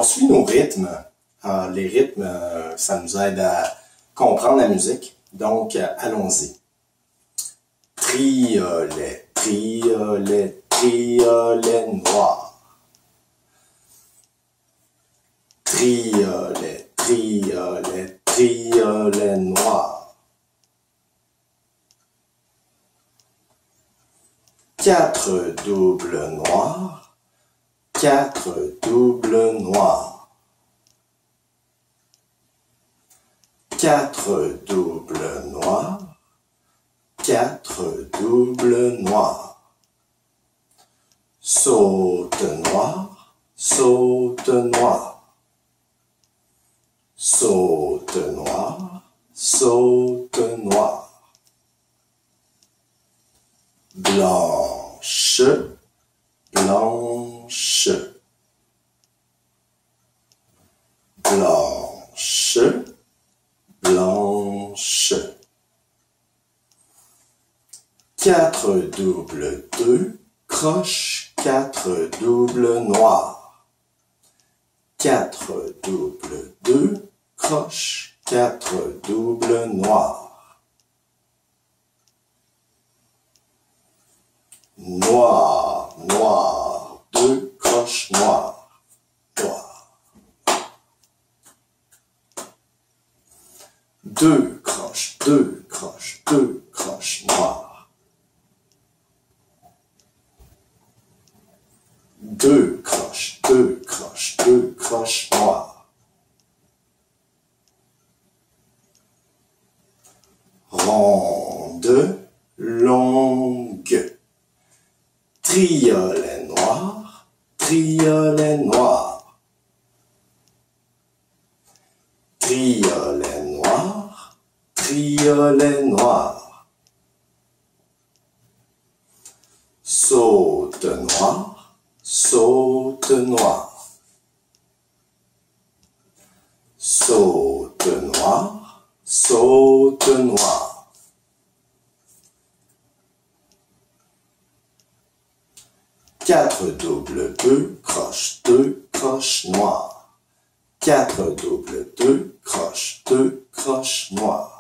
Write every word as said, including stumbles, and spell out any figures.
poursuit nos rythmes. Euh, les rythmes, euh, ça nous aide à comprendre la musique. Donc, euh, allons-y. Triolet, triolet, triolet noir. Triolet, triolet, triolet noir. Quatre doubles noirs, quatre doubles noirs. Quatre doubles noirs, quatre doubles noirs. Saute noir, saute noir. Saute noir, saute noir. Blanche, blanche. Blanche, blanche. Quatre doubles deux, croche, quatre doubles noirs. Quatre doubles deux, croche, quatre doubles noirs. Noir, noir, deux croches noires. Noir. Deux croches, deux croches, deux croches noires. Deux croches, deux croches, deux croches noires. Ronde, longue. Triolet noir, triolet noir. Triolet noir, triolet noir. Saute noir, saute noir. Saute noir, saute noir. Quatre doubles deux, croche deux, croche noire. Quatre doubles deux, croche deux, croche noire.